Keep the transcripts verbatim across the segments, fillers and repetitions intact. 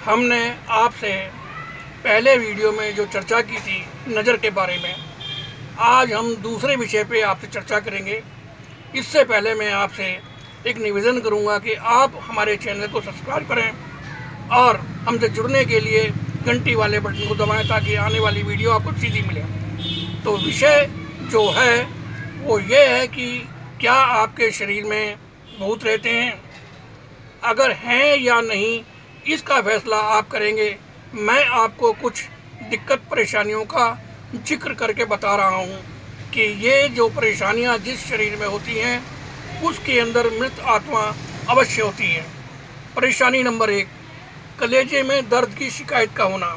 हमने आपसे पहले वीडियो में जो चर्चा की थी नज़र के बारे में, आज हम दूसरे विषय पे आपसे चर्चा करेंगे। इससे पहले मैं आपसे एक निवेदन करूंगा कि आप हमारे चैनल को सब्सक्राइब करें और हमसे जुड़ने के लिए घंटी वाले बटन को दबाएं ताकि आने वाली वीडियो आपको सीधी मिले। तो विषय जो है वो ये है कि क्या आपके शरीर में भूत रहते हैं? अगर हैं या नहीं, इसका फैसला आप करेंगे। मैं आपको कुछ दिक्कत परेशानियों का जिक्र करके बता रहा हूँ कि ये जो परेशानियाँ जिस शरीर में होती हैं उसके अंदर मृत आत्मा अवश्य होती है। परेशानी नंबर एक, कलेजे में दर्द की शिकायत का होना।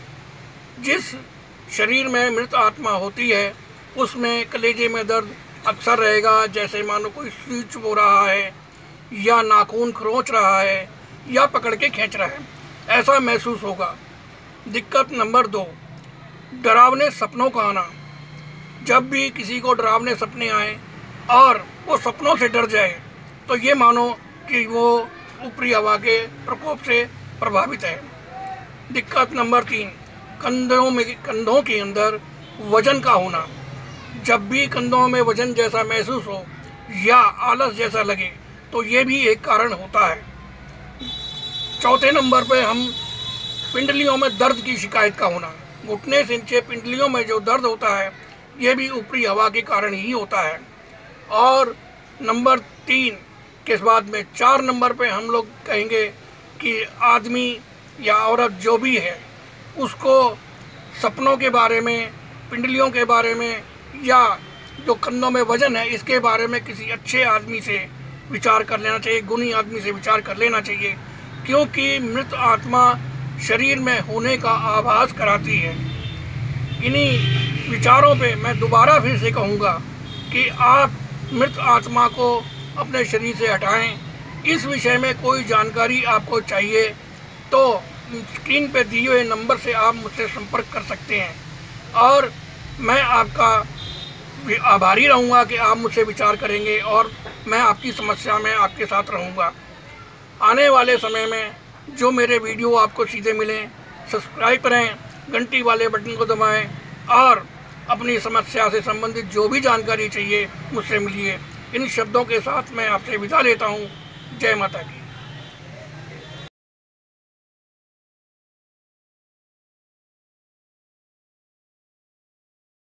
जिस शरीर में मृत आत्मा होती है उसमें कलेजे में दर्द अक्सर रहेगा, जैसे मानो कोई सुई चुभो रहा है या नाखून खरोंच रहा है या पकड़ के खींच रहा है, ऐसा महसूस होगा। दिक्कत नंबर दो, डरावने सपनों का आना। जब भी किसी को डरावने सपने आए और वो सपनों से डर जाए तो ये मानो कि वो ऊपरी हवा के प्रकोप से प्रभावित है। दिक्कत नंबर तीन, कंधों में कंधों के अंदर वजन का होना। जब भी कंधों में वजन जैसा महसूस हो या आलस जैसा लगे तो ये भी एक कारण होता है। चौथे नंबर पे हम पिंडलियों में दर्द की शिकायत का होना। घुटने से नीचे पिंडलियों में जो दर्द होता है ये भी ऊपरी हवा के कारण ही होता है। और नंबर तीन के बाद में चार नंबर पे हम लोग कहेंगे कि आदमी या औरत जो भी है उसको सपनों के बारे में, पिंडलियों के बारे में या जो कंधों में वजन है इसके बारे में किसी अच्छे आदमी से विचार कर लेना चाहिए, गुणी आदमी से विचार कर लेना चाहिए, क्योंकि मृत आत्मा शरीर में होने का आभास कराती है। इन्हीं विचारों पे मैं दोबारा फिर से कहूँगा कि आप मृत आत्मा को अपने शरीर से हटाएं। इस विषय में कोई जानकारी आपको चाहिए तो स्क्रीन पे दिए हुए नंबर से आप मुझसे संपर्क कर सकते हैं और मैं आपका आभारी रहूँगा कि आप मुझसे विचार करेंगे और मैं आपकी समस्या में आपके साथ रहूँगा। आने वाले समय में जो मेरे वीडियो आपको सीधे मिलें, सब्सक्राइब करें, घंटी वाले बटन को दबाएं और अपनी समस्या से संबंधित जो भी जानकारी चाहिए मुझसे मिलिए। इन शब्दों के साथ मैं आपसे विदा लेता हूँ। जय माता की।